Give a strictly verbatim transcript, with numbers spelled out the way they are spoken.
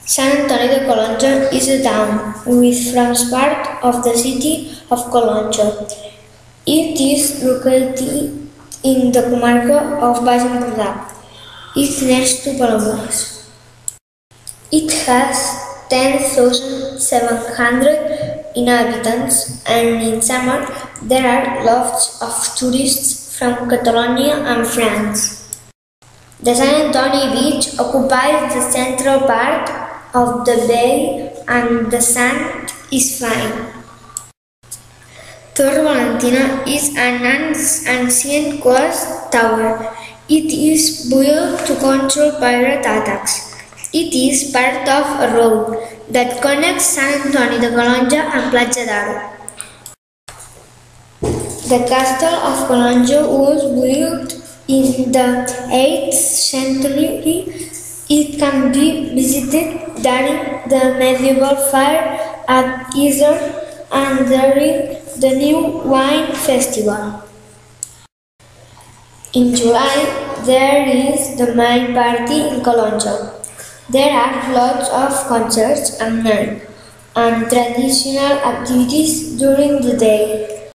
Sant Antoni de Calonge is a town which forms part of the city of Calonge. It is located in the comarca of Baix Empordà. It's next to Palamós. It has ten thousand seven hundred inhabitants, and in summer there are lots of tourists from Catalonia and France. The Sant Antoni beach occupies the central part of the bay and the sand is fine. Torre Valentina is an ancient glass tower. It is built to control pirate attacks. It is part of a road that connects Sant Antoni de Calonge and Platja d'Aro. The castle of Calonge was built in the eighth century. It can be visited during the medieval fair at Easter and during the New Wine Festival. In July, there is the main party in Calonge. There are lots of concerts at night and traditional activities during the day.